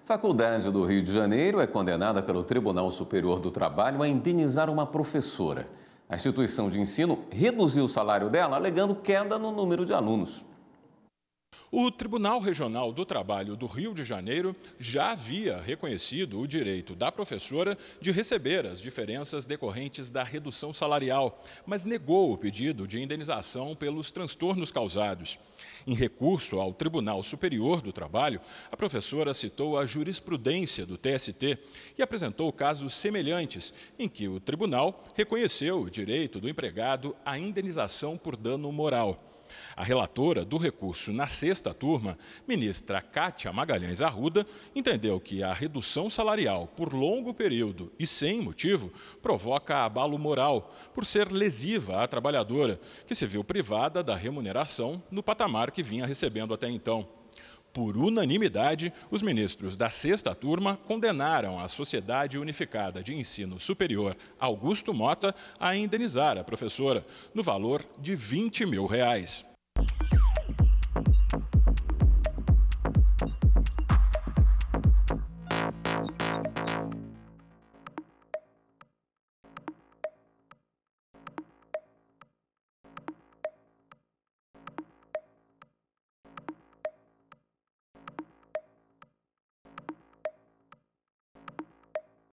Faculdade do Rio de Janeiro é condenada pelo Tribunal Superior do Trabalho a indenizar uma professora. A instituição de ensino reduziu o salário dela, alegando queda no número de alunos. O Tribunal Regional do Trabalho do Rio de Janeiro já havia reconhecido o direito da professora de receber as diferenças decorrentes da redução salarial, mas negou o pedido de indenização pelos transtornos causados. Em recurso ao Tribunal Superior do Trabalho, a professora citou a jurisprudência do TST e apresentou casos semelhantes, em que o tribunal reconheceu o direito do empregado à indenização por dano moral. A relatora do recurso na sexta turma, ministra Kátia Magalhães Arruda, entendeu que a redução salarial por longo período e sem motivo provoca abalo moral, por ser lesiva à trabalhadora, que se viu privada da remuneração no patamar que vinha recebendo até então. Por unanimidade, os ministros da sexta turma condenaram a Sociedade Unificada de Ensino Superior Augusto Mota a indenizar a professora no valor de R$ 20 mil.